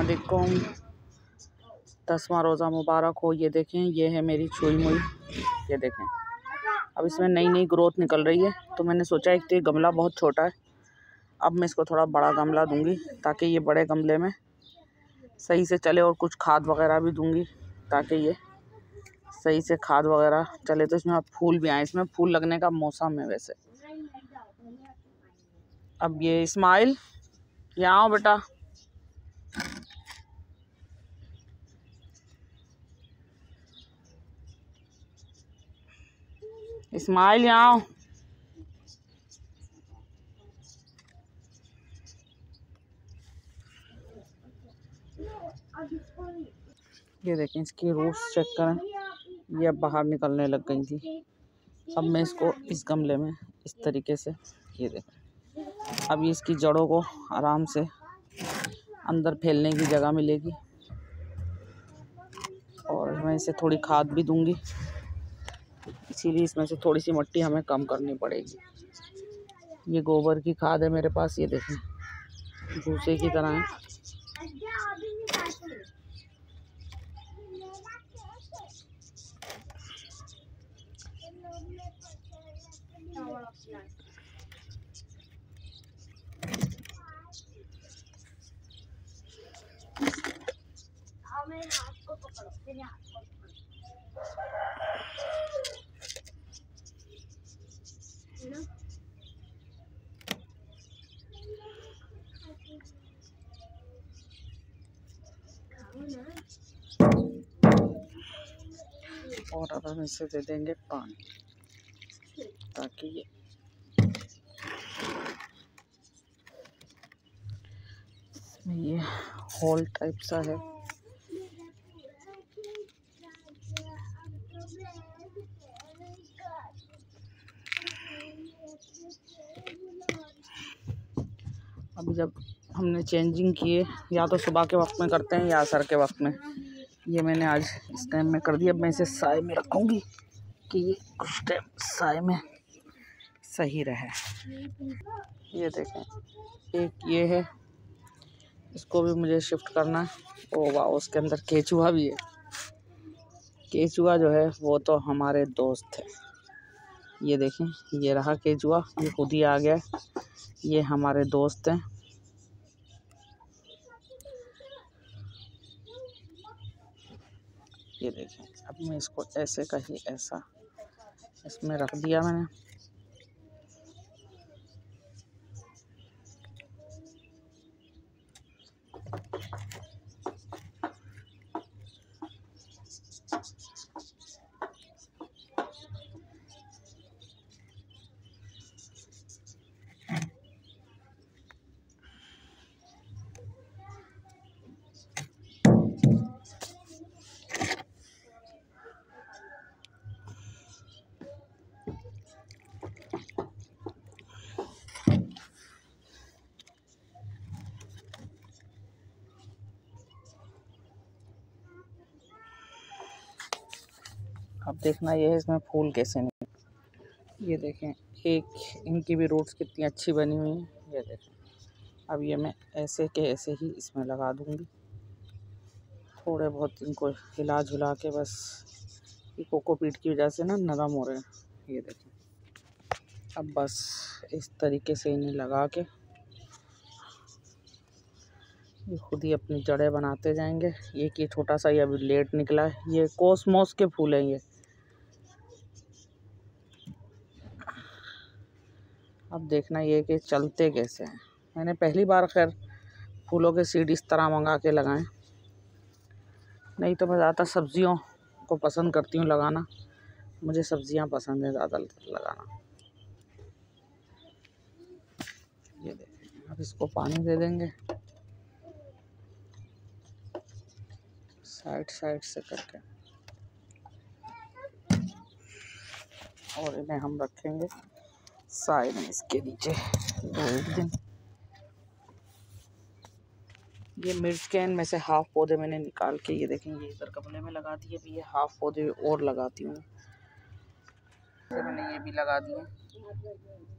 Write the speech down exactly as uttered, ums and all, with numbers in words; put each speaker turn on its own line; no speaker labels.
अस्सलामुअलैकुम, दसवां रोज़ा मुबारक हो। ये देखें, ये है मेरी छुई मुई। ये देखें, अब इसमें नई नई ग्रोथ निकल रही है, तो मैंने सोचा एक तो ये गमला बहुत छोटा है, अब मैं इसको थोड़ा बड़ा गमला दूंगी ताकि ये बड़े गमले में सही से चले, और कुछ खाद वगैरह भी दूंगी ताकि ये सही से खाद वगैरह चले, तो इसमें अब फूल भी आए। इसमें फूल लगने का मौसम है वैसे। अब ये इस्माइल, यहाँ आओ बेटा। इस्माइल यहाँ आओ। ये देखें, इसकी रूट्स चेक करें, ये अब बाहर निकलने लग गई थी। अब मैं इसको इस गमले में इस तरीके से, ये देखें, अब ये इसकी जड़ों को आराम से अंदर फैलने की जगह मिलेगी, और मैं इसे थोड़ी खाद भी दूंगी, इसीलिए इसमें से थोड़ी सी मिट्टी हमें कम करनी पड़ेगी। ये गोबर की खाद है मेरे पास, ये देखें, भूसे की तरह है। मेरे हाथ को पकड़ो, मेरे हाथ को और अब हम इसे दे देंगे पानी, ताकि ये इसमें ये होल टाइप सा है। अब जब हमने चेंजिंग किए, या तो सुबह के वक्त में करते हैं या असर के वक्त में, ये मैंने आज इस टाइम में कर दिया। अब मैं इसे साए में रखूँगी कि ये कुछ टाइम साए में सही रहे। ये देखें, एक ये है, इसको भी मुझे शिफ्ट करना है। ओ वाह, उसके अंदर केचुआ भी है। केचुआ जो है वो तो हमारे दोस्त है। ये देखें, ये रहा केचुआ, ये खुद ही आ गया। ये हमारे दोस्त हैं। ये देखें, अब मैं इसको ऐसे का ही ऐसा इसमें रख दिया मैंने। अब देखना ये है इसमें फूल कैसे नहीं। ये देखें, एक इनकी भी रूट्स कितनी अच्छी बनी हुई हैं। ये देखें, अब ये मैं ऐसे के ऐसे ही इसमें लगा दूंगी। थोड़े बहुत इनको हिला झुला के, बस ये कोकोपीट की वजह से ना नरम हो रहे हैं। ये देखें, अब बस इस तरीके से इन्हें लगा के ये खुद ही अपनी जड़ें बनाते जाएंगे। ये कि छोटा सा ये अभी लेट निकला है, ये कोसमोस के फूल हैं ये। अब देखना ये कि चलते कैसे हैं। मैंने पहली बार खैर फूलों के सीड इस तरह मंगा के लगाएं, नहीं तो मैं ज़्यादा सब्जियों को पसंद करती हूँ लगाना। मुझे सब्जियां पसंद है ज़्यादा लगाना। ये देखें, अब इसको पानी दे देंगे साइड साइड से करके, और इन्हें हम रखेंगे साइड में इसके नीचे दो एक दिन। ये मिर्च कैन में से हाफ पौधे मैंने निकाल के, ये देखें, ये इधर गमले में लगा दिए। अभी ये हाफ पौधे और लगाती हूँ, मैंने ये भी लगा दिए।